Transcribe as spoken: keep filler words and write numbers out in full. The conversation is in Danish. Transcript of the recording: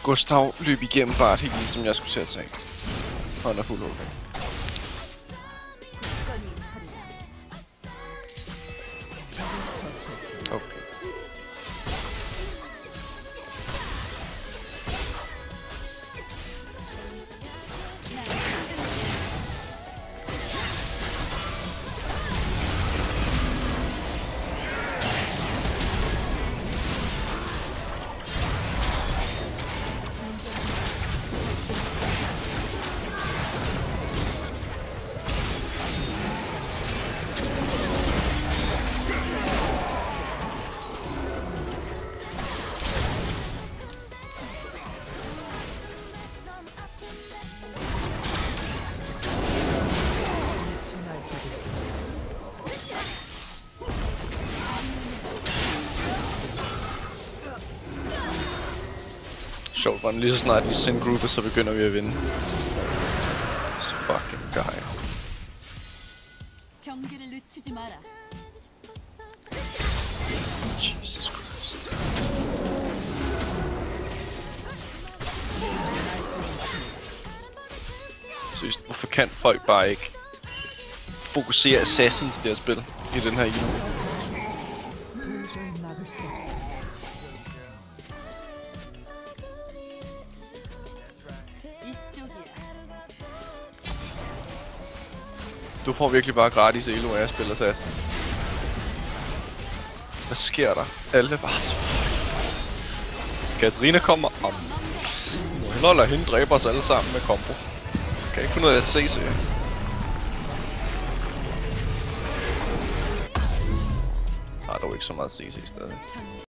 Gustav løb igennem Bart helt som jeg skulle til at tage. Og han er fuld okay. Okay. Sjovt, hvordan lige så snart vi sender gruppet, så begynder vi at vinde. Så fucking guy. Jesus Christ. Seriøst, hvorfor kan folk bare ikke fokusere assassin til det her spil i den her ilo? Du får virkelig bare gratis elo af at spille assassin. Hvad sker der? Alle er bare så... Katarina kommer om. Må hellere lade hende dræbe os alle sammen med combo. Kan ikke få noget af at se, så der er dog ikke så meget C C stadig.